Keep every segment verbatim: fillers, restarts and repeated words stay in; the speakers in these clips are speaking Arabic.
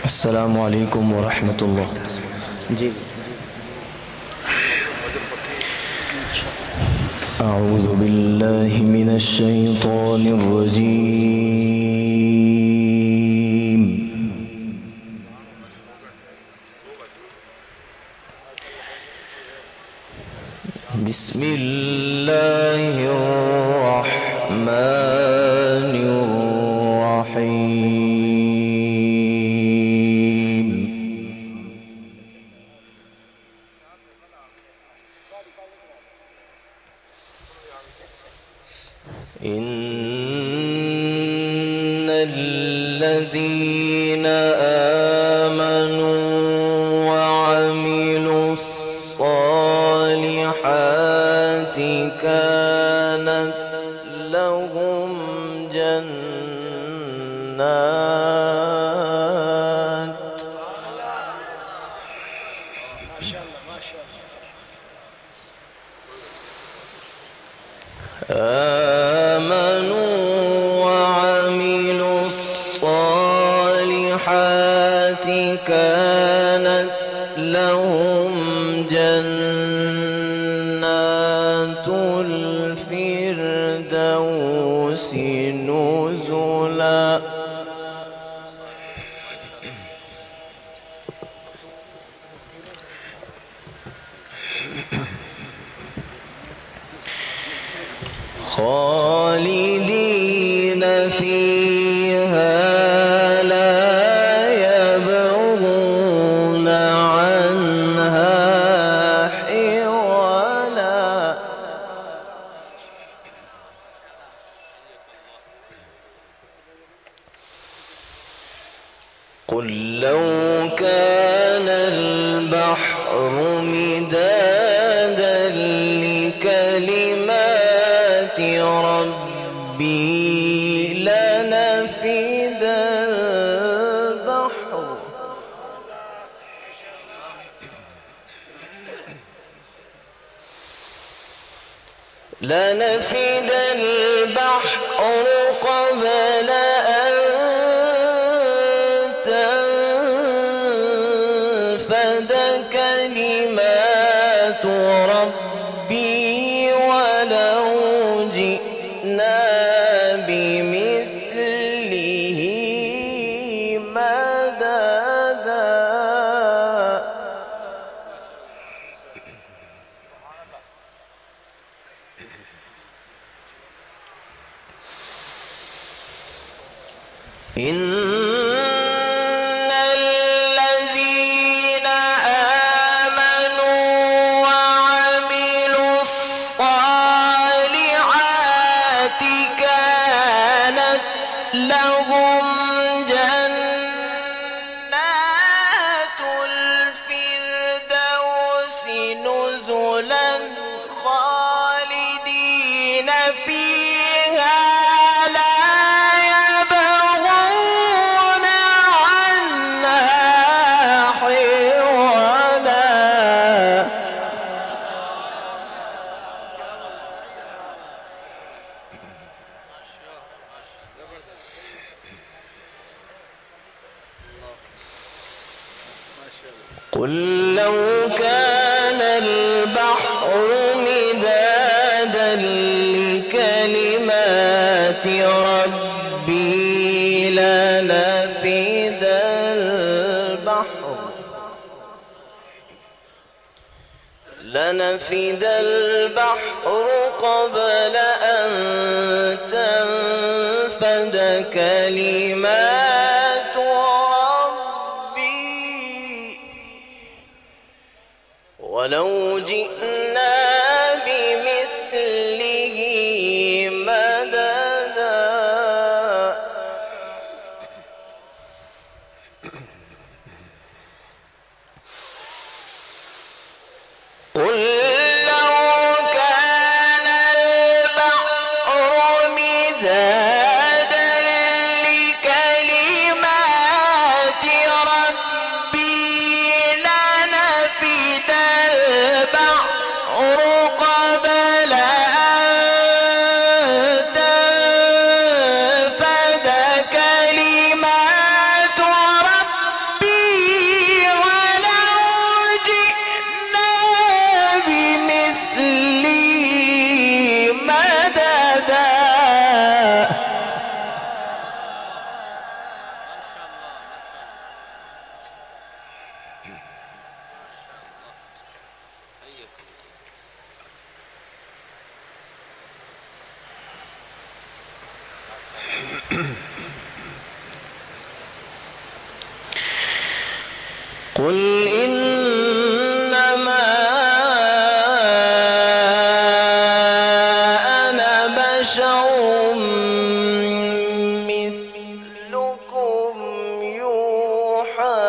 السلام عليكم ورحمة الله. جی أعوذ بالله من الشيطان الرجيم. بسم الله الرحمن الرحيم. إن الذين آمنوا وعملوا الصالحات كانت لهم جنات آمنوا وعملوا الصالحات كانت لهم جنات الفردوس نزلا. خالدين فيها لا يبغون عنها حولا. قل لو كان البحر مدادا لكلمات ربي لنفد البحر لنفد البحر قبل أن تنفد كلمات ربي ولو جئنا بمثله مددا. إن الذين آمنوا وعملوا الصالحات كانت لهم جنات الفردوس نزلا خالدين فيها لا يبغون عنها حولا. قل لو كان البحر مدادا لكلمات ربي لنفد البحر لنفد البحر قبل أن تنفد كلمات ربي ولو جئنا بمثله مددا. قل لو كان البحر مدادا لكلمات ربي لنفد البحر قبل أن تنفد كلمات ربي قل إنما أنا بشر مثلكم يوحى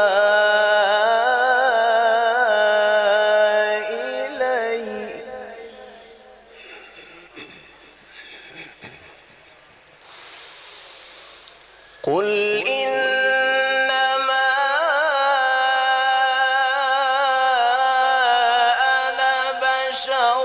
إلي قل إنما أنا بشر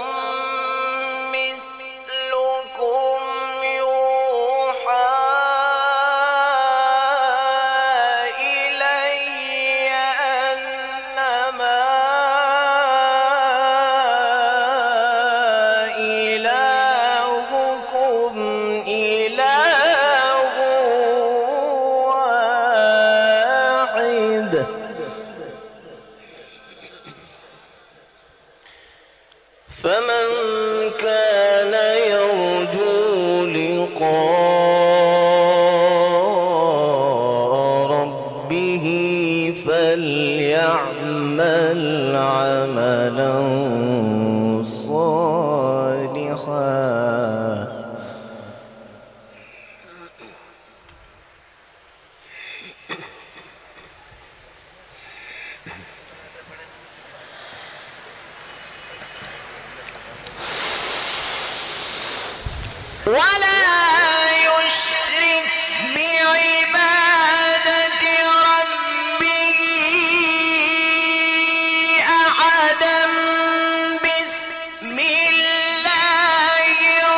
مثلكم يوحى إلي أنما إلهكم إله واحد فمن كان يرجو لقاء ربه فليعمل عملا صالحا ولا يشرك بعبادة ربه أحدا بسم الله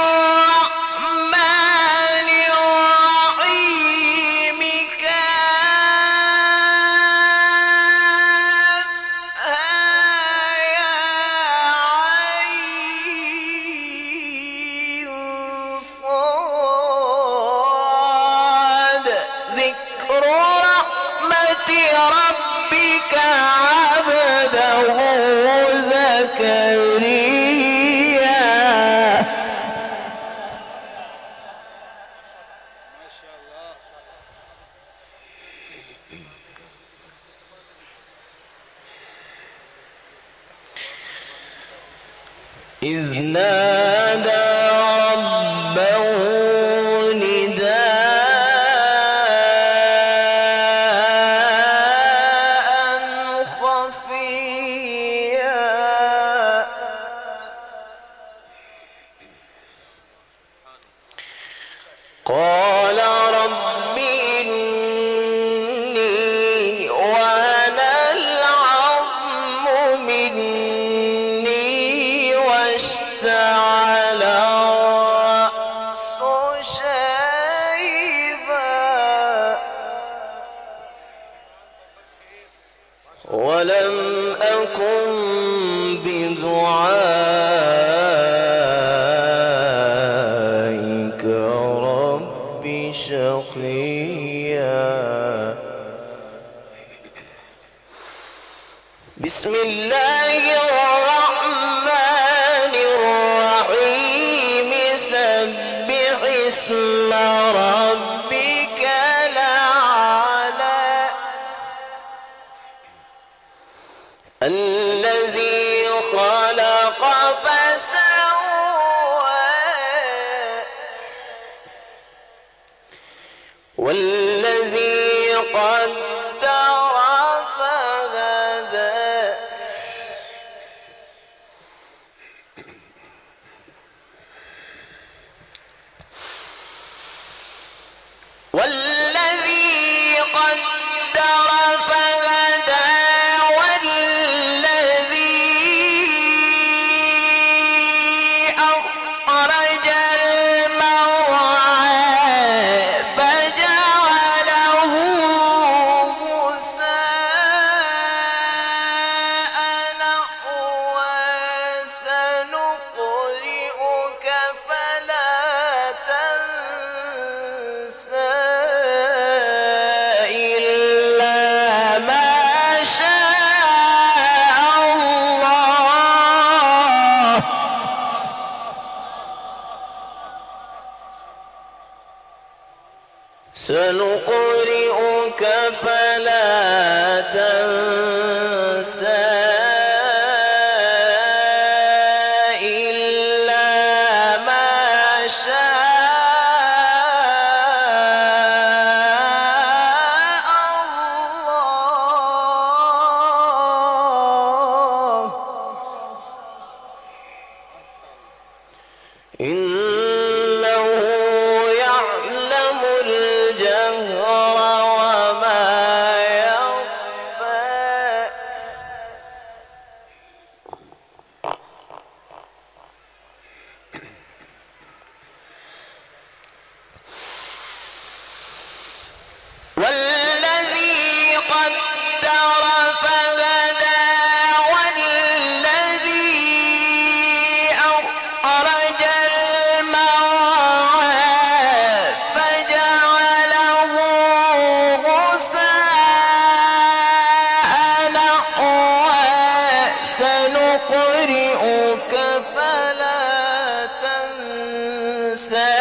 الرحمن الرحيم كافها يا عين صاد ذكر رحمة ربك عبده زكريا إذ نادى ربه نداء خفيا قال رب إني وهن العظم مني واشتعل الرأس شيبا ولم أكن بدعائك رب شقيا بسم الله الرحمن الرحيم سبح اسم ربك الأعلى الذي خلق فسوى والذي قدر فهدى والذي قدر فهدى والذي أخرج المرعى فجعله غثاء نحوا سنقرئك فلا تنسى إلا سنقرئك فلا تنسى إلا ما شاء الله إنه يعلم الجهر وما يخفى والذي قدر فهدى والذي أخرج المرعى فجعله غثاء نحوا سنقرئك فلا تنسى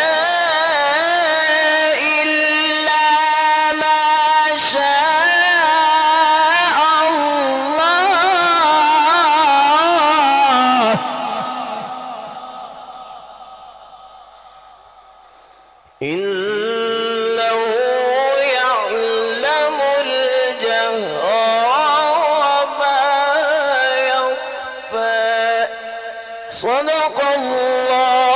إلا ما شاء الله إنه يعلم الجهر وما يخفى صدق الله